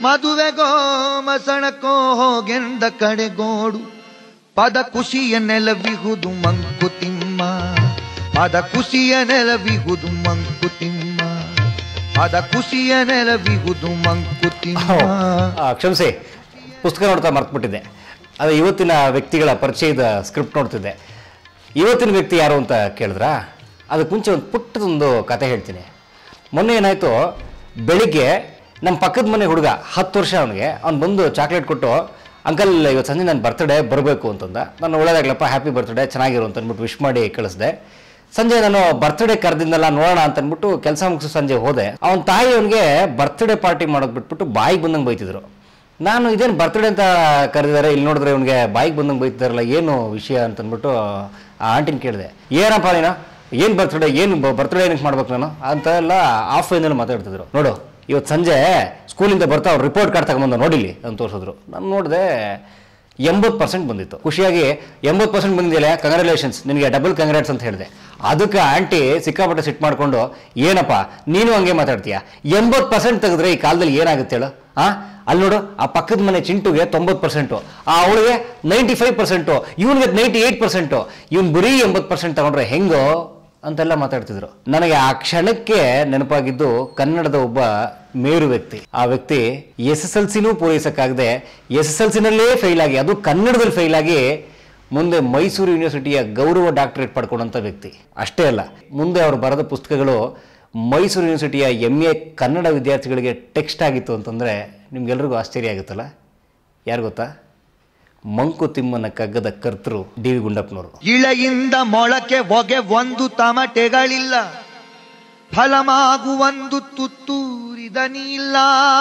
ಮದುವೆಗೋ ಮಸಣಕೋ ಹೋಗೆಂದ ಕಡೆಗೋಡು ಪದ ಖುಷಿಯ ನೆಲವಿಹುದು ಮಂಕುತಿಮ್ಮ ಪದ ಖುಷಿಯ ನೆಲವಿಹುದು ಮಂಕುತಿಮ್ಮ ಪದ ಖುಷಿಯ ನೆಲವಿಹುದು ಮಂಕುತಿಮ್ಮ. ಕ್ಷಮಿಸಿ, ಪುಸ್ತಕ ನೋಡ್ತಾ ಮರ್ತ್ಬಿಟ್ಟಿದ್ದೆ. ಅದು ಇವತ್ತಿನ ವ್ಯಕ್ತಿಗಳ ಪರಿಚಯದ ಸ್ಕ್ರಿಪ್ಟ್ ನೋಡ್ತಿದ್ದೆ. ಇವತ್ತಿನ ವ್ಯಕ್ತಿ ಯಾರು ಅಂತ ಕೇಳಿದ್ರಾ? ಅದಕ್ಕೆ ಮುಂಚೆ ಒಂದು ಪುಟ್ಟದೊಂದು ಕತೆ ಹೇಳ್ತೀನಿ. ಮೊನ್ನೆ ಏನಾಯಿತು, ಬೆಳಿಗ್ಗೆ ನಮ್ಮ ಪಕ್ಕದ ಮನೆ ಹುಡುಗ 10 ವರ್ಷ ಅವ್ನು ಬಂದು ಚಾಕ್ಲೇಟ್ ಕೊಟ್ಟು, ಅಂಕಲ್ ಇವತ್ತು ಸಂಜೆ ನನ್ನ ಬರ್ತ್ಡೇ ಬರಬೇಕು ಅಂತಂದ. ನಾನು ಒಳ್ಳೆದಾಗ್ಲಪ್ಪ, ಹ್ಯಾಪಿ ಬರ್ತ್ಡೇ, ಚೆನ್ನಾಗಿರು ಅಂತ ಅಂದ್ಬಿಟ್ಟು ವಿಶ್ ಮಾಡಿ ಕಳಿಸ್ದೆ. ಸಂಜೆ ನಾನು ಬರ್ತ್ಡೇ ಕರೆದಿದ್ದಲ್ಲ ನೋಡೋಣ ಅಂತ ಅಂದ್ಬಿಟ್ಟು ಕೆಲಸ ಮುಗಿಸೋ ಸಂಜೆ ಹೋದೆ. ಅವನ ತಾಯಿ ಅವನಿಗೆ ಬರ್ತ್ಡೇ ಪಾರ್ಟಿ ಮಾಡೋದು ಬಿಟ್ಬಿಟ್ಟು ಬಾಯಿಗೆ ಬಂದಂಗೆ ಬೈತಿದ್ರು. ನಾನು ಇದೇನು ಬರ್ತ್ಡೇ ಅಂತ ಕರೆದಿದ್ದಾರೆ, ಇಲ್ಲಿ ನೋಡಿದ್ರೆ ಇವನಿಗೆ ಬಾಯಿಗೆ ಬಂದಂಗೆ ಬೈತಿದಾರಲ್ಲ, ಏನು ವಿಷಯ ಅಂತಂದ್ಬಿಟ್ಟು ಆ ಆಂಟಿನ ಕೇಳಿದೆ. ಏನಪ್ಪ ನೀನು, ಏನು ಬರ್ತ್ಡೇ ಏನಕ್ಕೆ ಮಾಡ್ಬೇಕು ನಾನು ಅಂತ ಎಲ್ಲ ಆಫ್ ಲೈನಲ್ಲಿ ಮಾತಾಡ್ತಿದ್ರು. ನೋಡು ಇವತ್ತು ಸಂಜೆ ಸ್ಕೂಲಿಂದ ಬರ್ತಾ ಅವ್ರು ರಿಪೋರ್ಟ್ ಕಾರ್ಡ್ ತಗೊಂಬಂದು ನೋಡಿಲಿ ಅಂತ ತೋರಿಸಿದ್ರು. ನಾನು ನೋಡಿದೆ 80% ಬಂದಿತ್ತು. ಖುಷಿಯಾಗಿ 80% ಬಂದಿದೆಯಲ್ಲ, ಕಂಗ್ರ್ಯಾಚುಲೇಷನ್ಸ್, ನಿನಗೆ ಡಬಲ್ ಕಂಗ್ರಾಟ್ಸ್ ಅಂತ ಹೇಳಿದೆ. ಅದಕ್ಕೆ ಆಂಟಿ ಸಿಕ್ಕಾಪಟ್ಟೆ ಸಿಟ್ಟು ಮಾಡಿಕೊಂಡು, ಏನಪ್ಪ ನೀನು ಹಂಗೆ ಮಾತಾಡ್ತೀಯ, 80% ತೆಗೆದ್ರೆ ಈ ಕಾಲದಲ್ಲಿ ಏನಾಗುತ್ತೆ ಹೇಳು? ಅಲ್ಲಿ ನೋಡು, ಆ ಪಕ್ಕದ ಮನೆ ಚಿಂಟುಗೆ 90%, ಅವಳಿಗೆ 95%, ಇವನಿಗೆ 98%, ಇವನು ಬರೀ 80% ತಗೊಂಡ್ರೆ ಹೆಂಗೋ ಅಂತೆಲ್ಲ ಮಾತಾಡ್ತಿದ್ರು. ನನಗೆ ಆ ಕ್ಷಣಕ್ಕೆ ನೆನಪಾಗಿದ್ದು ಕನ್ನಡದ ಒಬ್ಬ ಮೇರು ವ್ಯಕ್ತಿ. ಆ ವ್ಯಕ್ತಿ SSLCನೂ ಪೂರೈಸಕ್ಕಾಗದೆ SSLCನಲ್ಲೇ ಫೇಲ್ ಆಗಿ, ಅದು ಕನ್ನಡದಲ್ಲಿ ಫೇಲ್ ಆಗಿ ಮುಂದೆ ಮೈಸೂರು ಯೂನಿವರ್ಸಿಟಿಯ ಗೌರವ ಡಾಕ್ಟರೇಟ್ ಪಡ್ಕೊಂಡಂಥ ವ್ಯಕ್ತಿ. ಅಷ್ಟೇ ಅಲ್ಲ, ಮುಂದೆ ಅವರು ಬರೆದ ಪುಸ್ತಕಗಳು ಮೈಸೂರು ಯೂನಿವರ್ಸಿಟಿಯ MA ಕನ್ನಡ ವಿದ್ಯಾರ್ಥಿಗಳಿಗೆ ಟೆಕ್ಸ್ಟ್ ಆಗಿತ್ತು ಅಂತಂದರೆ ನಿಮ್ಗೆಲ್ರಿಗೂ ಆಶ್ಚರ್ಯ ಆಗುತ್ತಲ್ಲ. ಯಾರು ಗೊತ್ತಾ? ಮಂಕುತಿಮ್ಮನ ಕಗ್ಗದ ಕರ್ತೃ ಡಿ ವಿ ಗುಂಡಪ್ಪನವರು. ಇಳೆಯಿಂದ ಮೊಳಕೆ ಹೊಗೆ ಒಂದು ತಮಟೆಗಳಿಲ್ಲ, ಫಲಮಾಗುವಂದು ತುತ್ತೂರಿದನಿಲ್ಲ.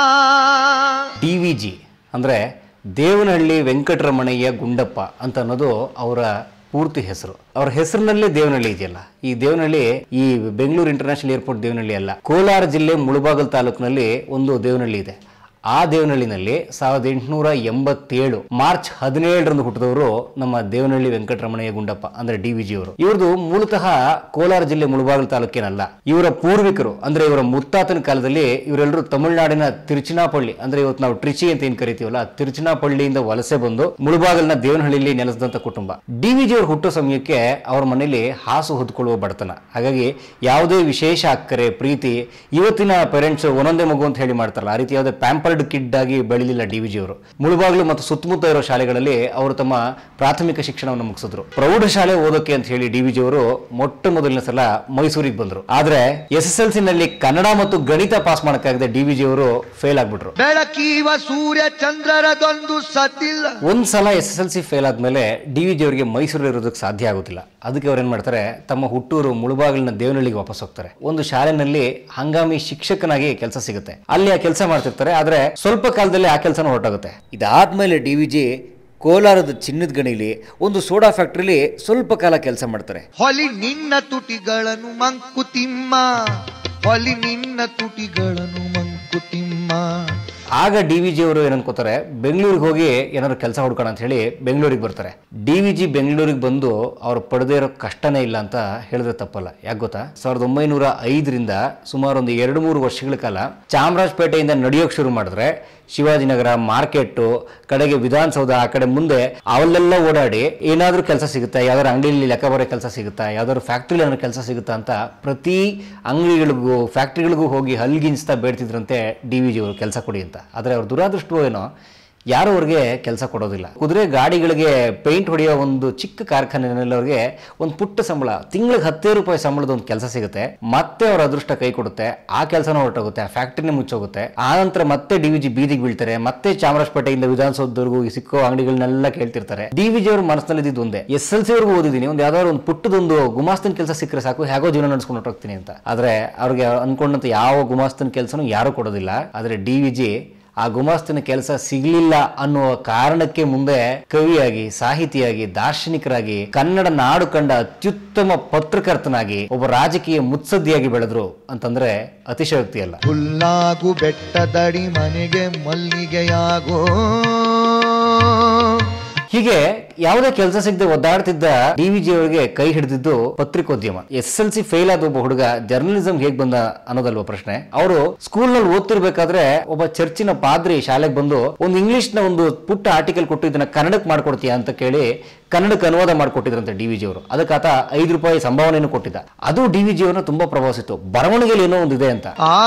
DVG ಅಂದರೆ ದೇವನಹಳ್ಳಿ ವೆಂಕಟರಮಣಯ್ಯ ಗುಂಡಪ್ಪ ಅಂತ ಅನ್ನೋದು ಅವರ ಪೂರ್ತಿ ಹೆಸರು. ಅವರ ಹೆಸರಿನಲ್ಲೇ ದೇವನಹಳ್ಳಿ ಇದೆಯಲ್ಲ. ಈ ದೇವನಹಳ್ಳಿ ಈ ಬೆಂಗಳೂರು ಇಂಟರ್ನ್ಯಾಷನಲ್ ಏರ್ಪೋರ್ಟ್ ದೇವನಹಳ್ಳಿ ಅಲ್ಲ, ಕೋಲಾರ ಜಿಲ್ಲೆ ಮುಳಬಾಗಲ್ ತಾಲೂಕಿನಲ್ಲಿ ಒಂದು ದೇವನಹಳ್ಳಿ ಇದೆ. ಆ ದೇವನಹಳ್ಳಿನಲ್ಲಿ 1887 ಮಾರ್ಚ್ 17ರಂದು ಹುಟ್ಟಿದವರು ನಮ್ಮ ದೇವನಹಳ್ಳಿ ವೆಂಕಟರಮಣಯ್ಯ ಗುಂಡಪ್ಪ ಅಂದ್ರೆ DVG ಅವರು. ಇವ್ರದ್ದು ಮೂಲತಃ ಕೋಲಾರ ಜಿಲ್ಲೆ ಮುಳಬಾಗಲ್ ತಾಲೂಕೇನಲ್ಲ. ಇವರ ಪೂರ್ವಿಕರು ಅಂದ್ರೆ ಇವರ ಮುತ್ತಾತನ ಕಾಲದಲ್ಲಿ ಇವರೆಲ್ಲರೂ ತಮಿಳುನಾಡಿನ ತಿರುಚಿನಾಪಳ್ಳಿ ಅಂದ್ರೆ ಇವತ್ತು ನಾವು ಟ್ರಿಚಿ ಅಂತ ಏನ್ ಕರಿತೀವಲ್ಲ, ತಿರುಚಿನಾಪಳ್ಳಿಯಿಂದ ವಲಸೆ ಬಂದು ಮುಳಬಾಗಲ್ನ ದೇವನಹಳ್ಳಿಯಲ್ಲಿ ನೆಲೆಸಿದಂತ ಕುಟುಂಬ. DVG ಅವರು ಹುಟ್ಟೋ ಸಮಯಕ್ಕೆ ಅವ್ರ ಮನೆಯಲ್ಲಿ ಹಾಸು ಹೊದ್ಕೊಳ್ಳುವ ಬಡತನ. ಹಾಗಾಗಿ ಯಾವುದೇ ವಿಶೇಷ ಅಕ್ಕರೆ ಪ್ರೀತಿ, ಇವತ್ತಿನ ಪೇರೆಂಟ್ಸ್ ಒಂದೊಂದೇ ಮಗು ಅಂತ ಹೇಳಿ ಮಾಡ್ತಾರಲ್ಲ, ಆ ರೀತಿ ಯಾವುದೇ ಪ್ಯಾಂಪರ್ಡ್ ಕಿಡ್ ಆಗಿ ಬೆಳೆದಿಲ್ಲ DVG ಅವರು. ಮುಳಬಾಗಿಲು ಮತ್ತು ಸುತ್ತಮುತ್ತ ಇರೋ ಶಾಲೆಗಳಲ್ಲಿ ಅವರು ತಮ್ಮ ಪ್ರಾಥಮಿಕ ಶಿಕ್ಷಣವನ್ನು ಮುಗಿಸಿದ್ರು. ಪ್ರೌಢಶಾಲೆ ಓದೋಕೆ ಅಂತ ಹೇಳಿ DVG ಅವರು ಮೊಟ್ಟ ಮೊದಲನೇ ಸಲ ಮೈಸೂರಿಗೆ ಬಂದ್ರು. ಆದ್ರೆ SSLC ನಲ್ಲಿ ಕನ್ನಡ ಮತ್ತು ಗಣಿತ ಪಾಸ್ ಮಾಡಕ್ಕಾಗದೆ DVG ಅವರು ಫೇಲ್ ಆಗ್ಬಿಟ್ರು. ಬೆಳಕೀವ ಸೂರ್ಯ ಚಂದ್ರರದೊಂದು ಸತಿಲ್ಲ. ಒಂದ್ಸಲ SSLC ಫೇಲ್ ಆದ್ಮೇಲೆ DVG ಅವರಿಗೆ ಮೈಸೂರಲ್ಲಿ ಇರೋದಕ್ಕೆ ಸಾಧ್ಯ ಆಗುತ್ತಿಲ್ಲ. ಅದಕ್ಕೆ ಅವ್ರು ಏನ್ ಮಾಡ್ತಾರೆ, ತಮ್ಮ ಹುಟ್ಟೂರು ಮುಳಬಾಗಿಲಿನ ದೇವನಹಳ್ಳಿಗೆ ವಾಪಸ್ ಹೋಗ್ತಾರೆ. ಒಂದು ಶಾಲೆನಲ್ಲಿ ಹಂಗಾಮಿ ಶಿಕ್ಷಕನಾಗಿ ಕೆಲಸ ಸಿಗುತ್ತೆ. ಅಲ್ಲಿ ಆ ಕೆಲಸ ಮಾಡ್ತಿರ್ತಾರೆ. ಆದ್ರೆ ಸ್ವಲ್ಪ ಕಾಲದಲ್ಲಿ ಆ ಕೆಲಸನೂ ಹೊರಟಾಗುತ್ತೆ. ಇದಾದ್ಮೇಲೆ DVG ಕೋಲಾರದ ಚಿನ್ನದ ಗಣಿಲಿ ಒಂದು ಸೋಡಾ ಫ್ಯಾಕ್ಟ್ರಿಲಿ ಸ್ವಲ್ಪ ಕಾಲ ಕೆಲಸ ಮಾಡ್ತಾರೆ. ಹೊಲಿ ನಿನ್ನ ತುಟಿಗಳನ್ನು ಮಂಕುತಿಮ್ಮ, ಹೊಲಿ ನಿನ್ನ ತುಟಿಗಳನ್ನು ಮಂಕುತಿಮ್ಮ. ಆಗ DVG ಅವರು ಏನನ್ಕೋತಾರೆ, ಬೆಂಗಳೂರಿಗೆ ಹೋಗಿ ಏನಾದ್ರು ಕೆಲಸ ಹುಡ್ಕೋಣ ಅಂತ ಹೇಳಿ ಬೆಂಗಳೂರಿಗೆ ಬರ್ತಾರೆ. DVG ಬೆಂಗಳೂರಿಗೆ ಬಂದು ಅವ್ರು ಪಡೆದೇ ಇರೋ ಕಷ್ಟನೇ ಇಲ್ಲ ಅಂತ ಹೇಳಿದ್ರೆ ತಪ್ಪಲ್ಲ. ಯಾಕೆ ಗೊತ್ತಾ? 1905ರಿಂದ ಸುಮಾರು ಒಂದು 2-3 ವರ್ಷಗಳ ಕಾಲ ಚಾಮರಾಜಪೇಟೆಯಿಂದ ನಡೆಯೋಕೆ ಶುರು ಮಾಡಿದ್ರೆ ಶಿವಾಜಿನಗರ, ಮಾರ್ಕೆಟ್ಟು, ಕಡೆಗೆ ವಿಧಾನಸೌಧ, ಆ ಕಡೆ ಮುಂದೆ ಅವಲ್ಲೆಲ್ಲ ಓಡಾಡಿ ಏನಾದರೂ ಕೆಲಸ ಸಿಗುತ್ತಾ, ಯಾವ್ದಾದ್ರು ಅಂಗಡಿಯಲ್ಲಿ ಲೆಕ್ಕ ಬರೋ ಕೆಲಸ ಸಿಗುತ್ತಾ, ಯಾವ್ದಾದ್ರು ಫ್ಯಾಕ್ಟ್ರಿಲಿ ಏನಾದ್ರು ಕೆಲಸ ಸಿಗುತ್ತಾ ಅಂತ ಪ್ರತಿ ಅಂಗಡಿಗಳಿಗೂ ಫ್ಯಾಕ್ಟ್ರಿಗಳಿಗೂ ಹೋಗಿ ಹಲ್ಗಿಂಚ್ತಾ ಬೇಡ್ತಿದ್ರಂತೆ DVG ಅವರು ಕೆಲಸ ಕೊಡಿ ಅಂತ. ಆದರೆ ಅವ್ರ ದುರಾದೃಷ್ಟವೋ ಏನೋ, ಯಾರು ಅವ್ರಿಗೆ ಕೆಲಸ ಕೊಡೋದಿಲ್ಲ. ಕುದುರೆ ಗಾಡಿಗಳಿಗೆ ಪೇಂಟ್ ಹೊಡೆಯೋ ಒಂದು ಚಿಕ್ಕ ಕಾರ್ಖಾನೆಯಲ್ಲಿ ಅವ್ರಿಗೆ ಒಂದು ಪುಟ್ಟ ಸಂಬಳ, ತಿಂಗಳಿಗೆ 10 ರೂಪಾಯಿ ಸಂಬಳದ ಒಂದು ಕೆಲಸ ಸಿಗುತ್ತೆ. ಮತ್ತೆ ಅವ್ರ ಅದೃಷ್ಟ ಕೈ ಕೊಡುತ್ತೆ, ಆ ಕೆಲಸನ ಹೊರಟೋಗುತ್ತೆ, ಆ ಫ್ಯಾಕ್ಟ್ರಿನೇ ಮುಚ್ಚೋಗುತ್ತೆ. ಆ ನಂತರ ಮತ್ತೆ DVG ಬೀದಿಗೆ ಬೀಳ್ತಾರೆ. ಮತ್ತೆ ಚಾಮರಾಜಪೇಟೆಯಿಂದ ವಿಧಾನಸೌಧದವರೆಗೂ ಸಿಕ್ಕೋ ಅಂಗಡಿಗಳನ್ನೆಲ್ಲ ಕೇಳ್ತಿರ್ತಾರೆ. DVG ಅವ್ರ ಮನಸ್ಸಿನಲ್ಲಿ ಇದ್ದಿದ್ದು ಒಂದೇ, SSLC ವರ್ಗೂ ಓದಿದ್ದೀನಿ, ಒಂದು ಯಾವ್ದಾದ್ರು ಒಂದು ಪುಟ್ಟದೊಂದು ಗುಮಾಸ್ತನ ಕೆಲಸ ಸಿಕ್ಕರೆ ಸಾಕು, ಹೇಗೋ ಜೀವನ ನಡೆಸ್ಕೊಂಡು ಹೊರಟೋಗ್ತೀನಿ ಅಂತ. ಆದ್ರೆ ಅವ್ರಿಗೆ ಅನ್ಕೊಂಡಂತ ಯಾವ ಗುಮಾಸ್ತನ ಕೆಲಸನೂ ಯಾರು ಕೊಡೋದಿಲ್ಲ. ಆದ್ರೆ DVG ಆ ಗುಮಾಸ್ತನ ಕೆಲಸ ಸಿಗ್ಲಿಲ್ಲ ಅನ್ನುವ ಕಾರಣಕ್ಕೆ ಮುಂದೆ ಕವಿಯಾಗಿ, ಸಾಹಿತಿಯಾಗಿ, ದಾರ್ಶನಿಕರಾಗಿ, ಕನ್ನಡ ನಾಡು ಕಂಡ ಅತ್ಯುತ್ತಮ ಪತ್ರಕರ್ತನಾಗಿ, ಒಬ್ಬ ರಾಜಕೀಯ ಮುತ್ಸದ್ದಿಯಾಗಿ ಬೆಳೆದ್ರು ಅಂತಂದ್ರೆ ಅತಿಶಯೋಕ್ತಿ ಅಲ್ಲ. ಹುಲ್ಲಾಗು ಬೆಟ್ಟದಡಿ ಮನೆಗೆ ಮಲ್ಲಿಗೆಯಾಗೋ, ಹೀಗೆ ಯಾವುದೇ ಕೆಲಸ ಸಿಗದೆ ಒದ್ದಾಡ್ತಿದ್ದ ಡಿ.ವಿ.ಜಿ ಅವರಿಗೆ ಕೈ ಹಿಡಿದಿದ್ದು ಪತ್ರಿಕೋದ್ಯಮ. SSLC ಫೇಲ್ ಆದ ಒಬ್ಬ ಹುಡುಗ ಜರ್ನಲಿಸಂ ಹೇಗ್ ಬಂದ ಅನ್ನೋದಲ್ವ ಪ್ರಶ್ನೆ. ಅವರು ಸ್ಕೂಲ್ ನಲ್ಲಿ ಓದ್ತಿರ್ಬೇಕಾದ್ರೆ ಒಬ್ಬ ಚರ್ಚಿನ ಪಾದ್ರಿ ಶಾಲೆಗೆ ಬಂದು ಒಂದು ಇಂಗ್ಲಿಷ್ ನ ಒಂದು ಪುಟ್ಟ ಆರ್ಟಿಕಲ್ ಕೊಟ್ಟು ಇದನ್ನ ಕನ್ನಡಕ್ಕೆ ಮಾಡ್ಕೊಡ್ತೀಯಾ ಅಂತ ಕೇಳಿ ಕನ್ನಡಕ್ಕೆ ಅನುವಾದ ಮಾಡಿಕೊಟ್ಟಿದ್ರಂತೆ ಡಿ.ವಿ.ಜಿ ಅವರು. ಅದಕ್ಕೆ ಆತ ₹5 ಸಂಭಾವನೆಯನ್ನು ಕೊಟ್ಟಿದ್ದ. ಅದು ಡಿ.ವಿ.ಜಿ ಅವರನ್ನ ತುಂಬಾ ಪ್ರಭಾವಿಸಿತ್ತು. ಬರವಣಿಗೆಯಲ್ಲಿ ಏನೋ ಒಂದು ಇದೆ ಅಂತ.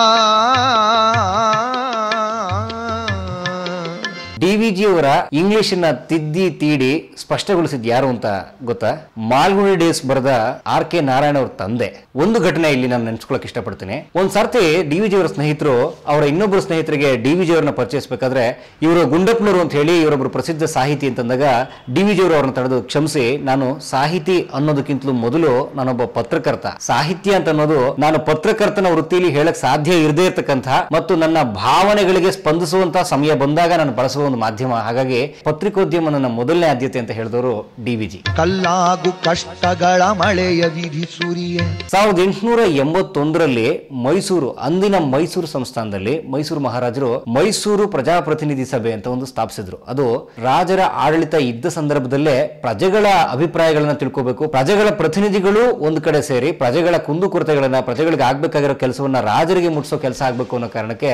ಡಿ.ವಿ.ಜಿ ಅವರ ಇಂಗ್ಲಿಷನ್ನ ತಿದ್ದಿ ತೀಡಿ ಸ್ಪಷ್ಟಗೊಳಿಸಿದ್ ಯಾರು ಅಂತ ಗೊತ್ತಾ? ಮಾಲ್ಗುಡಿ ಡೇಸ್ ಬರೆದ R.K. ನಾರಾಯಣ ಅವ್ರ ತಂದೆ. ಒಂದು ಘಟನೆ ಇಲ್ಲಿ ನಾನು ನೆನ್ಸ್ಕೊಳಕ್ ಇಷ್ಟಪಡ್ತೀನಿ. ಒಂದ್ ಸರ್ತಿ ಡಿ.ವಿ.ಜಿ ಅವರ ಸ್ನೇಹಿತರು ಅವರ ಇನ್ನೊಬ್ಬರು ಸ್ನೇಹಿತರಿಗೆ ಡಿ.ವಿ.ಜಿ ಅವರನ್ನ ಪರಿಚಯಿಸಬೇಕಾದ್ರೆ ಇವರು ಗುಂಡಪ್ಪನವರು ಅಂತ ಹೇಳಿ ಇವರೊಬ್ರು ಪ್ರಸಿದ್ಧ ಸಾಹಿತಿ ಅಂತಂದಾಗ ಡಿ.ವಿ.ಜಿ ಅವರು ಅವ್ರನ್ನ ತಡೆದು, ಕ್ಷಮಿಸಿ, ನಾನು ಸಾಹಿತಿ ಅನ್ನೋದಕ್ಕಿಂತಲೂ ಮೊದಲು ನಾನೊಬ್ಬ ಪತ್ರಕರ್ತ. ಸಾಹಿತ್ಯ ಅಂತ ಅನ್ನೋದು ನಾನು ಪತ್ರಕರ್ತನ ವೃತ್ತಿಯಲ್ಲಿ ಹೇಳಕ್ ಸಾಧ್ಯ ಇರದೇ ಇರತಕ್ಕಂಥ ಮತ್ತು ನನ್ನ ಭಾವನೆಗಳಿಗೆ ಸ್ಪಂದಿಸುವಂತಹ ಸಮಯ ಬಂದಾಗ ನಾನು ಬಳಸುವ ಒಂದು ಮಾಧ್ಯಮ. ಹಾಗಾಗಿ ಪತ್ರಿಕೋದ್ಯಮ ನನ್ನ ಮೊದಲನೇ ಆದ್ಯತೆ ಅಂತ ಹೇಳಿದವರು ಡಿ.ವಿ.ಜಿ. ಕಲ್ಲಾಗು ಕಷ್ಟಗಳ ಮಳೆಯ ವಿಧಿಸುರಿಯೇ. 1881ರಲ್ಲಿ ಮೈಸೂರು, ಅಂದಿನ ಮೈಸೂರು ಸಂಸ್ಥಾನದಲ್ಲಿ ಮೈಸೂರು ಮಹಾರಾಜರು ಮೈಸೂರು ಪ್ರಜಾಪ್ರತಿನಿಧಿ ಸಭೆ ಅಂತ ಒಂದು ಸ್ಥಾಪಿಸಿದ್ರು. ಅದು ರಾಜರ ಆಡಳಿತ ಇದ್ದ ಸಂದರ್ಭದಲ್ಲೇ ಪ್ರಜೆಗಳ ಅಭಿಪ್ರಾಯಗಳನ್ನ ತಿಳ್ಕೋಬೇಕು, ಪ್ರಜೆಗಳ ಪ್ರತಿನಿಧಿಗಳು ಒಂದು ಕಡೆ ಸೇರಿ ಪ್ರಜೆಗಳ ಕುಂದುಕೊರತೆಗಳನ್ನ, ಪ್ರಜೆಗಳಿಗೆ ಆಗ್ಬೇಕಾಗಿರೋ ಕೆಲಸವನ್ನ ರಾಜರಿಗೆ ಮುಟ್ಟಿಸೋ ಕೆಲಸ ಆಗ್ಬೇಕು ಅನ್ನೋ ಕಾರಣಕ್ಕೆ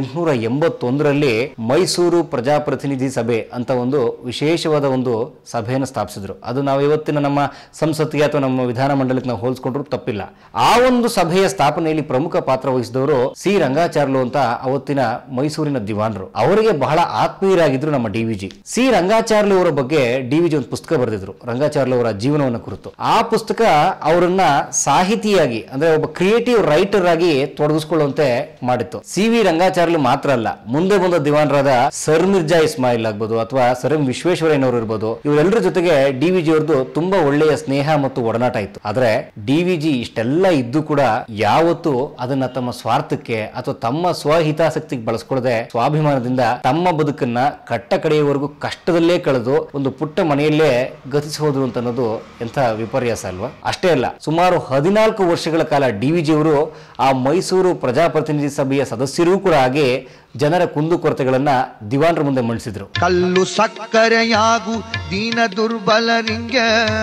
1881ರಲ್ಲಿ ಮೈಸೂರು ಪ್ರಜಾಪ್ರತಿನಿಧಿ ಸಭೆ ಅಂತ ಒಂದು ವಿಶೇಷವಾದ ಒಂದು ಸಭೆಯನ್ನು ಸ್ಥಾಪಿಸಿದ್ರು. ಅದು ನಾವು ಇವತ್ತಿನ ನಮ್ಮ ಸಂಸತ್ತಿಗೆ ಅಥವಾ ನಮ್ಮ ವಿಧಾನಮಂಡಲಕ್ಕೆ ನಾವು ಹೋಲಿಸ್ಕೊಂಡ್ರು ತಪ್ಪಿಲ್ಲ. ಆ ಒಂದು ಸಭೆಯ ಸ್ಥಾಪನೆಯಲ್ಲಿ ಪ್ರಮುಖ ಪಾತ್ರ ವಹಿಸಿದವರು ಸಿ ರಂಗಾಚಾರ್ಲು ಅಂತ ಅವತ್ತಿನ ಮೈಸೂರಿನ ದಿವಾನರು. ಅವರಿಗೆ ಬಹಳ ಆತ್ಮೀಯರಾಗಿದ್ರು ನಮ್ಮ ಡಿ.ವಿ.ಜಿ. ಸಿ ರಂಗಾಚಾರ್ಲು ಅವರ ಬಗ್ಗೆ ಡಿ.ವಿ.ಜಿ ಒಂದು ಪುಸ್ತಕ ಬರೆದಿದ್ರು, ರಂಗಾಚಾರ್ಲು ಅವರ ಜೀವನವನ್ನು ಕುರಿತು. ಆ ಪುಸ್ತಕ ಅವರನ್ನ ಸಾಹಿತಿಯಾಗಿ, ಅಂದ್ರೆ ಒಬ್ಬ ಕ್ರಿಯೇಟಿವ್ ರೈಟರ್ ಆಗಿ ತೊಡಗಿಸ್ಕೊಳ್ಳುವಂತೆ ಮಾಡಿತ್ತು. ಸಿ.ವಿ. ರಂಗಾಚಾರ್ಲು ಮಾತ್ರ ಅಲ್ಲ, ಮುಂದೆ ಬಂದ ದಿವಾನರಾದ ಸರ್ ಮಿರ್ಜಾ ಇಸ್ಮಾಯಿಲ್ ಆಗ್ಬೋದು ಅಥವಾ ಸರ್ ಎಂ ವಿಶ್ವೇಶ್ವರಯ್ಯನವರು ಇರ್ಬೋದು, ಇವರೆಲ್ಲರ ಜೊತೆಗೆ ಡಿ.ವಿ.ಜಿ ಅವ್ರದ್ದು ತುಂಬಾ ಒಳ್ಳೆಯ ಸ್ನೇಹ ಮತ್ತು ಒಡನಾಟ ಇತ್ತು. ಆದ್ರೆ ಡಿ.ವಿ.ಜಿ ಇಷ್ಟೆಲ್ಲ ಇದ್ದು ಕೂಡ ಯಾವತ್ತೂ ಅದನ್ನ ತಮ್ಮ ಸ್ವಾರ್ಥಕ್ಕೆ ಅಥವಾ ತಮ್ಮ ಸ್ವಹಿತಾಸಕ್ತಿಗೆ ಬಳಸ್ಕೊಳ್ಳದೆ ಸ್ವಾಭಿಮಾನದಿಂದ ತಮ್ಮ ಬದುಕನ್ನ ಕಟ್ಟ ಕಡೆಯವರೆಗೂ ಕಷ್ಟದಲ್ಲೇ ಕಳೆದು ಒಂದು ಪುಟ್ಟ ಮನೆಯಲ್ಲೇ ಗತಿಸಿ ಹೋದ್ರು ಅಂತ ಅನ್ನೋದು ಎಂಥ ವಿಪರ್ಯಾಸ ಅಲ್ವಾ? ಅಷ್ಟೇ ಅಲ್ಲ, ಸುಮಾರು 14 ವರ್ಷಗಳ ಕಾಲ ಡಿ.ವಿ.ಜಿ ಅವರು ಆ ಮೈಸೂರು ಪ್ರಜಾಪ್ರತಿನಿಧಿ ಸಭೆಯ ಸದಸ್ಯರೂ ಕೂಡ ಆಗಿ ಜನರ ಕುಂದುಕೊರತೆಗಳನ್ನ ದಿವಾನರ ಮುಂದೆ ಮಂಡಿಸಿದ್ರು. ಕಲ್ಲು ಸಕ್ಕರೆಯಾಗು ದೀನ ದುರ್ಬಲರಿಂಗೆ.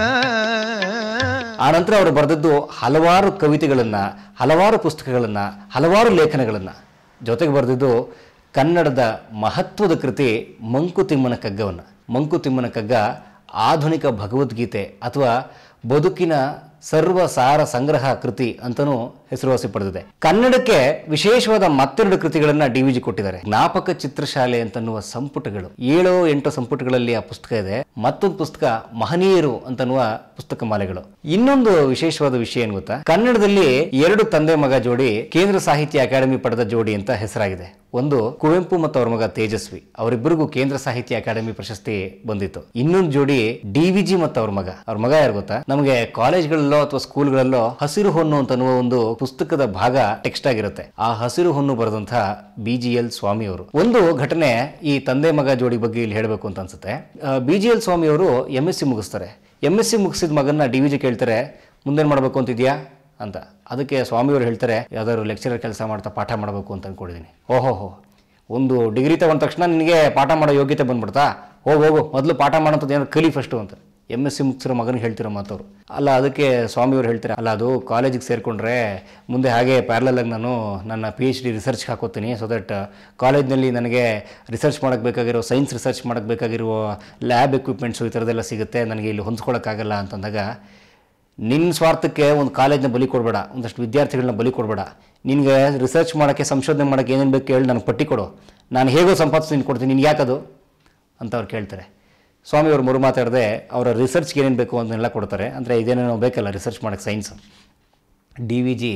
ಆ ನಂತರ ಅವರು ಬರೆದದ್ದು ಹಲವಾರು ಕವಿತೆಗಳನ್ನ, ಹಲವಾರು ಪುಸ್ತಕಗಳನ್ನ, ಹಲವಾರು ಲೇಖನಗಳನ್ನ. ಜೊತೆಗೆ ಬರೆದಿದ್ದು ಕನ್ನಡದ ಮಹತ್ವದ ಕೃತಿ ಮಂಕುತಿಮ್ಮನ ಕಗ್ಗವನ್ನ. ಮಂಕುತಿಮ್ಮನ ಕಗ್ಗ ಆಧುನಿಕ ಭಗವದ್ಗೀತೆ ಅಥವಾ ಬದುಕಿನ ಸರ್ವಸಾರ ಸಂಗ್ರಹ ಕೃತಿ ಅಂತನೂ ಹೆಸರುವಾಸಿ ಪಡೆದಿದೆ. ಕನ್ನಡಕ್ಕೆ ವಿಶೇಷವಾದ ಮತ್ತೆರಡು ಕೃತಿಗಳನ್ನ ಡಿ.ವಿ.ಜಿ ಕೊಟ್ಟಿದ್ದಾರೆ. ಜ್ಞಾಪಕ ಚಿತ್ರಶಾಲೆ ಅಂತನ್ನುವ ಸಂಪುಟಗಳು, 7-8 ಸಂಪುಟಗಳಲ್ಲಿ ಆ ಪುಸ್ತಕ ಇದೆ. ಮತ್ತೊಂದು ಪುಸ್ತಕ ಮಹನೀಯರು ಅಂತನ್ನುವ ಪುಸ್ತಕ ಮಾಲೆಗಳು. ಇನ್ನೊಂದು ವಿಶೇಷವಾದ ವಿಷಯ ಏನು ಗೊತ್ತಾ? ಕನ್ನಡದಲ್ಲಿ 2 ತಂದೆ ಮಗ ಜೋಡಿ ಕೇಂದ್ರ ಸಾಹಿತ್ಯ ಅಕಾಡೆಮಿ ಪಡೆದ ಜೋಡಿ ಅಂತ ಹೆಸರಾಗಿದೆ. ಒಂದು ಕುವೆಂಪು ಮತ್ತು ಅವ್ರ ಮಗ ತೇಜಸ್ವಿ, ಅವರಿಬ್ಬರಿಗೂ ಕೇಂದ್ರ ಸಾಹಿತ್ಯ ಅಕಾಡೆಮಿ ಪ್ರಶಸ್ತಿ ಬಂದಿತ್ತು. ಇನ್ನೊಂದು ಜೋಡಿ ಡಿ.ವಿ.ಜಿ ಮತ್ತು ಅವ್ರ ಮಗ ಯಾರು ಗೊತ್ತಾ? ನಮಗೆ ಕಾಲೇಜ್ಗಳಲ್ಲೋ ಅಥವಾ ಸ್ಕೂಲ್ಗಳಲ್ಲೋ ಹಸಿರು ಹೊನ್ನು ಅಂತನ್ನುವ ಒಂದು ಪುಸ್ತಕದ ಭಾಗ ಟೆಕ್ಸ್ಟ್ ಆಗಿರುತ್ತೆ. ಆ ಹಸಿರು ಹೊನ್ನು ಬರೆದಂತಹ BGL ಸ್ವಾಮಿ ಅವರು. ಒಂದು ಘಟನೆ ಈ ತಂದೆ ಮಗ ಜೋಡಿ ಬಗ್ಗೆ ಇಲ್ಲಿ ಹೇಳಬೇಕು ಅಂತ ಅನ್ಸುತ್ತೆ. BGL ಸ್ವಾಮಿ ಅವರು MSc ಮುಗಿಸ್ತಾರೆ. MSc ಮುಗಿಸಿದ ಮಗನ್ನ ಡಿ.ವಿ.ಜಿ ಕೇಳ್ತಾರೆ, ಮುಂದೇನು ಮಾಡಬೇಕು ಅಂತಿದ್ಯಾ ಅಂತ. ಅದಕ್ಕೆ ಸ್ವಾಮಿಯವರು ಹೇಳ್ತಾರೆ, ಯಾವ್ದಾದ್ರು ಲೆಕ್ಚರರ್ ಕೆಲಸ ಮಾಡ್ತಾ ಪಾಠ ಮಾಡಬೇಕು ಅಂತ ಅನ್ಕೊಂಡಿದ್ದೀನಿ. ಓಹೋಹೋ, ಒಂದು ಡಿಗ್ರಿ ತಗೊಂಡ ತಕ್ಷಣ ನಿನಗೆ ಪಾಠ ಮಾಡೋ ಯೋಗ್ಯತೆ ಬಂದ್ಬಿಡ್ತಾ? ಹೋಗು ಮೊದಲು ಪಾಠ ಮಾಡೋಂಥದ್ದು ಏನಾದ್ರು ಕಲಿ ಫಸ್ಟು ಅಂತ MSc ಮುಗಿಸಿರೋ ಮಗನಿಗೆ ಹೇಳ್ತಿರೋ ಮಾತವರು ಅಲ್ಲ. ಅದಕ್ಕೆ ಸ್ವಾಮಿಯವರು ಹೇಳ್ತಾರೆ, ಅಲ್ಲ ಅದು ಕಾಲೇಜಿಗೆ ಸೇರಿಕೊಂಡ್ರೆ ಮುಂದೆ ಹಾಗೆ ಪ್ಯಾರಲಲ್ ಆಗಿ ನಾನು ನನ್ನ PhD ರಿಸರ್ಚ್ಗೆ ಹಾಕೋತೀನಿ. ಸೊ ದಟ್ ಕಾಲೇಜ್ನಲ್ಲಿ ನನಗೆ ರಿಸರ್ಚ್ ಮಾಡೋಕ್ಕೆ ಬೇಕಾಗಿರೋ, ಸೈನ್ಸ್ ರಿಸರ್ಚ್ ಮಾಡೋಕ್ಕೆ ಬೇಕಾಗಿರೋ ಲ್ಯಾಬ್ ಎಕ್ವಿಪ್ಮೆಂಟ್ಸು ಈ ಥರದ್ದೆಲ್ಲ ಸಿಗುತ್ತೆ, ನನಗೆ ಇಲ್ಲಿ ಹೊಂದ್ಕೊಳ್ಳೋಕ್ಕಾಗಲ್ಲ ಅಂತಂದಾಗ, ನಿನ್ನ ಸ್ವಾರ್ಥಕ್ಕೆ ಒಂದು ಕಾಲೇಜ್ನ ಬಲಿ ಕೊಡಬೇಡ, ಒಂದಷ್ಟು ವಿದ್ಯಾರ್ಥಿಗಳನ್ನ ಬಲಿ ಕೊಡಬೇಡ. ನಿನಗೆ ರಿಸರ್ಚ್ ಮಾಡೋಕ್ಕೆ, ಸಂಶೋಧನೆ ಮಾಡೋಕ್ಕೆ ಏನೇನು ಬೇಕು ಹೇಳಿ ನನಗೆ ಪಟ್ಟಿ ಕೊಡು, ನಾನು ಹೇಗೋ ಸಂಪಾದಿಸಿ ನಿನ್ಗೆ ಕೊಡ್ತೀನಿ, ನಿನ್ಗೆ ಯಾಕದು ಅಂತ ಅವ್ರು ಕೇಳ್ತಾರೆ. ಸ್ವಾಮಿಯವರು ಮುರು ಮಾತಾಡದೆ ಅವರ ರಿಸರ್ಚ್ಗೆ ಏನೇನು ಬೇಕು ಅದನ್ನೆಲ್ಲ ಕೊಡ್ತಾರೆ. ಅಂದರೆ ಇದೇನೇನೋ ಬೇಕಲ್ಲ ರಿಸರ್ಚ್ ಮಾಡೋಕ್ಕೆ ಸೈನ್ಸ್. ಡಿ.ವಿ.ಜಿ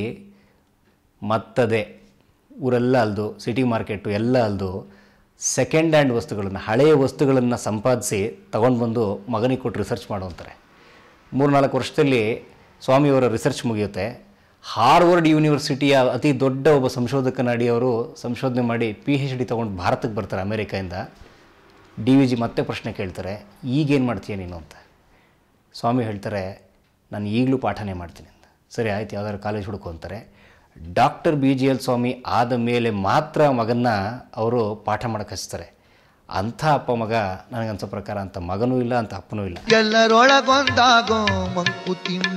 ಮತ್ತದೆ ಊರೆಲ್ಲ ಅಲ್ದು, ಸಿಟಿ ಮಾರ್ಕೆಟು ಎಲ್ಲ ಅಲ್ದು, ಸೆಕೆಂಡ್ ಹ್ಯಾಂಡ್ ವಸ್ತುಗಳನ್ನು, ಹಳೆಯ ವಸ್ತುಗಳನ್ನು ಸಂಪಾದಿಸಿ ತಗೊಂಡು ಬಂದು ಮಗನಿಗೆ ಕೊಟ್ಟು ರಿಸರ್ಚ್ ಮಾಡುವಂತಾರೆ. 3-4 ವರ್ಷದಲ್ಲಿ ಸ್ವಾಮಿಯವರ ರಿಸರ್ಚ್ ಮುಗಿಯುತ್ತೆ. ಹಾರ್ವರ್ಡ್ ಯೂನಿವರ್ಸಿಟಿಯ ಅತಿ ದೊಡ್ಡ ಒಬ್ಬ ಸಂಶೋಧಕನಾಡಿ ಅವರು ಸಂಶೋಧನೆ ಮಾಡಿ PhD ತೊಗೊಂಡು ಭಾರತಕ್ಕೆ ಬರ್ತಾರೆ ಅಮೇರಿಕೆಯಿಂದ. ಡಿ.ವಿ.ಜಿ ಮತ್ತೆ ಪ್ರಶ್ನೆ ಕೇಳ್ತಾರೆ, ಈಗೇನು ಮಾಡ್ತೀಯ ನೀನು ಅಂತ. ಸ್ವಾಮಿ ಹೇಳ್ತಾರೆ, ನಾನು ಈಗಲೂ ಪಾಠನೇ ಮಾಡ್ತೀನಿ ಅಂತ. ಸರಿ ಆಯ್ತು, ಯಾವ್ದಾದ್ರು ಕಾಲೇಜ್ ಹುಡುಕು ಅಂತಾರೆ. ಡಾಕ್ಟರ್ BGL ಸ್ವಾಮಿ ಆದ ಮೇಲೆ ಮಾತ್ರ ಮಗನ್ನ ಅವರು ಪಾಠ ಮಾಡೋಕ್ಕೆ ಹಚ್ತಾರೆ. ಅಂಥ ಅಪ್ಪ ಮಗ ನನಗನ್ಸೋ ಪ್ರಕಾರ ಅಂಥ ಮಗನೂ ಇಲ್ಲ, ಅಂಥ ಅಪ್ಪನೂ ಇಲ್ಲ. ಎಲ್ಲರೊಳಗೊಂದಾಗೋ ಮಂಕುತಿಮ್ಮ,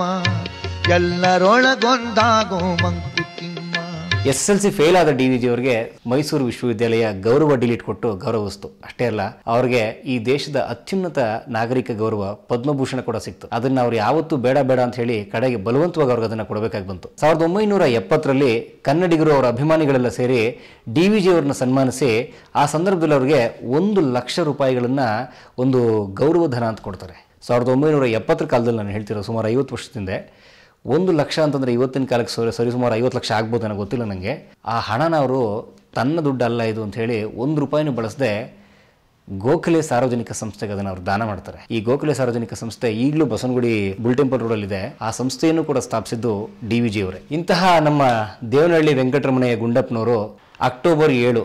ಎಲ್ಲರೊಳಗೊಂದಾಗೋ ಮಂಕುತಿಮ್ಮ. SSLC ಫೇಲ್ ಆದ DVG ಅವರಿಗೆ ಮೈಸೂರು ವಿಶ್ವವಿದ್ಯಾಲಯ ಗೌರವ ಡಿಲೀಟ್ ಕೊಟ್ಟು ಗೌರವಿಸ್ತು. ಅಷ್ಟೇ ಅಲ್ಲ, ಅವ್ರಿಗೆ ಈ ದೇಶದ ಅತ್ಯುನ್ನತ ನಾಗರಿಕ ಗೌರವ ಪದ್ಮಭೂಷಣ ಕೂಡ ಸಿಕ್ತು. ಅದನ್ನ ಅವ್ರು ಯಾವತ್ತೂ ಬೇಡ ಬೇಡ ಅಂತ ಹೇಳಿ ಕಡೆಗೆ ಬಲವಂತವಾಗಿ ಅವ್ರಿಗೆ ಅದನ್ನ ಕೊಡಬೇಕಾಗಿ ಬಂತು. 1970ರಲ್ಲಿ ಕನ್ನಡಿಗರು ಅವರ ಅಭಿಮಾನಿಗಳೆಲ್ಲ ಸೇರಿ DVG ಅವ್ರನ್ನ ಸನ್ಮಾನಿಸಿ ಆ ಸಂದರ್ಭದಲ್ಲಿ ಅವ್ರಿಗೆ 1 ಲಕ್ಷ ರೂಪಾಯಿಗಳನ್ನ ಒಂದು ಗೌರವಧನ ಅಂತ ಕೊಡ್ತಾರೆ. 1970 ಕಾಲದಲ್ಲಿ ನಾನು ಹೇಳ್ತಿರೋ ಸುಮಾರು 50 ವರ್ಷದಿಂದ 1 ಲಕ್ಷ ಅಂತಂದರೆ ಇವತ್ತಿನ ಕಾಲಕ್ಕೆ ಸರಿಸುಮಾರು 50 ಲಕ್ಷ ಆಗ್ಬೋದು, ನನಗೆ ಗೊತ್ತಿಲ್ಲ. ನನಗೆ ಆ ಹಣನ ಅವರು ತನ್ನ ದುಡ್ಡು ಅಲ್ಲ ಇದು ಅಂತ ಹೇಳಿ 1 ರೂಪಾಯಿನೂ ಬಳಸದೆ ಗೋಖಲೆ ಸಾರ್ವಜನಿಕ ಸಂಸ್ಥೆಗೆ ಅದನ್ನು ಅವರು ದಾನ ಮಾಡ್ತಾರೆ. ಈ ಗೋಖಲೆ ಸಾರ್ವಜನಿಕ ಸಂಸ್ಥೆ ಈಗಲೂ ಬಸವನಗುಡಿ ಬುಲ್ ಟೆಂಪಲ್ ರೋಡಲ್ಲಿದೆ. ಆ ಸಂಸ್ಥೆಯನ್ನು ಕೂಡ ಸ್ಥಾಪಿಸಿದ್ದು DVG ಅವರೇ. ಇಂತಹ ನಮ್ಮ ದೇವನಹಳ್ಳಿ ವೆಂಕಟರಮಣಯ್ಯ ಗುಂಡಪ್ಪನವರು ಅಕ್ಟೋಬರ್ 7,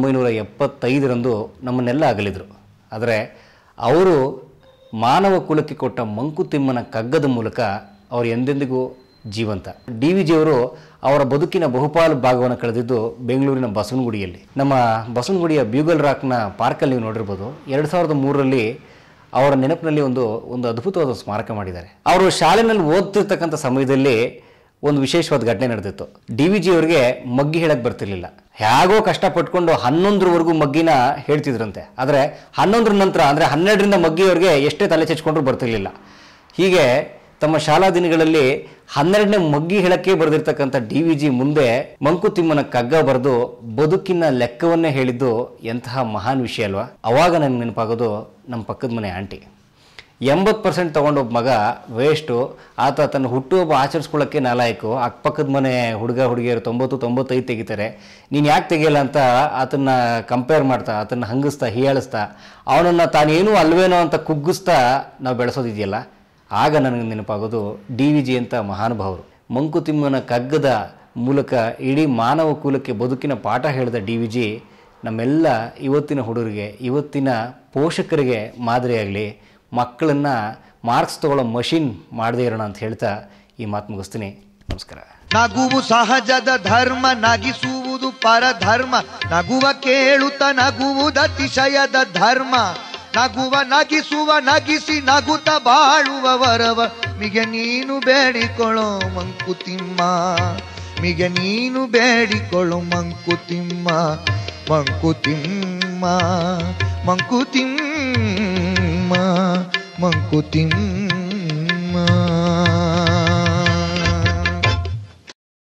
1975ರಂದು ನಮ್ಮನ್ನೆಲ್ಲ ಅಗಲಿದರು. ಆದರೆ ಅವರು ಮಾನವ ಕುಲಕ್ಕೆ ಕೊಟ್ಟ ಮಂಕುತಿಮ್ಮನ ಕಗ್ಗದ ಮೂಲಕ ಅವರು ಎಂದೆಂದಿಗೂ ಜೀವಂತ. DVG ಅವರು ಅವರ ಬದುಕಿನ ಬಹುಪಾಲು ಭಾಗವನ್ನು ಕಳೆದಿದ್ದು ಬೆಂಗಳೂರಿನ ಬಸವನಗುಡಿಯಲ್ಲಿ. ನಮ್ಮ ಬಸವನಗುಡಿಯ ಬ್ಯೂಗಲ್ ರಾಕ್ನ ಪಾರ್ಕಲ್ಲಿ ನೀವು ನೋಡಿರ್ಬೋದು. 2003ರಲ್ಲಿ ಅವರ ನೆನಪಿನಲ್ಲಿ ಒಂದು ಅದ್ಭುತವಾದ ಸ್ಮಾರಕ ಮಾಡಿದ್ದಾರೆ. ಅವರು ಶಾಲೆಯಲ್ಲಿ ಓದ್ತಿರ್ತಕ್ಕಂಥ ಸಮಯದಲ್ಲಿ ಒಂದು ವಿಶೇಷವಾದ ಘಟನೆ ನಡೆದಿತ್ತು. DVG ಅವರಿಗೆ ಮಗ್ಗಿ ಹೇಳಕ್ಕೆ ಬರ್ತಿರ್ಲಿಲ್ಲ. ಹೇಗೋ ಕಷ್ಟಪಟ್ಕೊಂಡು 11ರವರೆಗೂ ಮಗ್ಗಿನ ಹೇಳ್ತಿದ್ರಂತೆ. ಆದರೆ 11ರ ನಂತರ ಅಂದರೆ 12ರಿಂದ ಮಗ್ಗಿಯವರಿಗೆ ಎಷ್ಟೇ ತಲೆ ಚೆಚ್ಕೊಂಡ್ರೂ ಬರ್ತಿರ್ಲಿಲ್ಲ. ಹೀಗೆ ತಮ್ಮ ಶಾಲಾ ದಿನಗಳಲ್ಲಿ 12ನೇ ಮಗ್ಗಿ ಹೇಳಕ್ಕೆ ಬರೆದಿರ್ತಕ್ಕಂಥ DVG ಮುಂದೆ ಮಂಕುತಿಮ್ಮನ ಕಗ್ಗ ಬರೆದು ಬದುಕಿನ ಲೆಕ್ಕವನ್ನೇ ಹೇಳಿದ್ದು ಎಂತಹ ಮಹಾನ್ ವಿಷಯ ಅಲ್ವಾ. ಅವಾಗ ನನಗೆ ನೆನಪಾಗೋದು ನಮ್ಮ ಪಕ್ಕದ ಮನೆ ಆಂಟಿ. 80% ತೊಗೊಂಡೊಬ್ಬ ಮಗ ವೇಸ್ಟು, ಆತ ತನ್ನ ಹುಟ್ಟುಹಬ್ಬ ಆಚರಿಸ್ಕೊಳ್ಳೋಕ್ಕೆ ನಾಲಾಯಕು. ಅಕ್ಕಪಕ್ಕದ ಮನೆ ಹುಡುಗ ಹುಡುಗಿಯರು 90-95 ತೆಗಿತಾರೆ. ನೀನು ಯಾಕೆ ತೆಗಿಯಲ್ಲ ಅಂತ ಆತನ್ನು ಕಂಪೇರ್ ಮಾಡ್ತಾ, ಆತನ್ನು ಹಂಗಿಸ್ತಾ, ಹೀಯಾಳಿಸ್ತಾ, ಅವನನ್ನು ತಾನೇನೂ ಅಲ್ವೇನೋ ಅಂತ ಕುಗ್ಗಿಸ್ತಾ ನಾವು ಬೆಳೆಸೋದಿದೆಯಲ್ಲ. ಆಗ ನನಗೆ ನೆನಪಾಗೋದು DVG ಅಂತ ಮಹಾನುಭಾವರು. ಮಂಕುತಿಮ್ಮನ ಕಗ್ಗದ ಮೂಲಕ ಇಡೀ ಮಾನವ ಕುಲಕ್ಕೆ ಬದುಕಿನ ಪಾಠ ಹೇಳಿದ DVG ನಮ್ಮೆಲ್ಲ ಇವತ್ತಿನ ಹುಡುಗರಿಗೆ, ಇವತ್ತಿನ ಪೋಷಕರಿಗೆ ಮಾದರಿಯಾಗಲಿ. ಮಕ್ಕಳನ್ನು ಮಾರ್ಕ್ಸ್ ತಗೊಳ್ಳೋ ಮಷಿನ್ ಮಾಡದೇ ಇರೋಣ ಅಂತ ಹೇಳ್ತಾ ಈ ಮಾತು ಮುಗಿಸ್ತೀನಿ. ನಮಸ್ಕಾರ. ನಗುವು ಸಹಜದ ಧರ್ಮ, ನಗಿಸುವುದು ಪರಧರ್ಮ. ನಗುವ ಕೇಳುತ್ತ ನಗುವುದತಿಶಯದ ಧರ್ಮ. ನಗುವ ನಗಿಸುವ ನಗಿಸಿ ನಗುತ್ತ ಬಾಳುವ ವರವ ಮಿಗೆ ನೀನು ಬೇಡಿಕೊಳ್ಳೋ ಮಂಕುತಿಮ್ಮ, ಮಿಗೆ ನೀನು ಬೇಡಿಕೊಳ್ಳೋ ಮಂಕುತಿಮ್ಮ, ಮಂಕುತಿಮ್ಮ, ಮಂಕುತಿಮ್ಮ, ಮಂಕುತಿಮ್ಮ.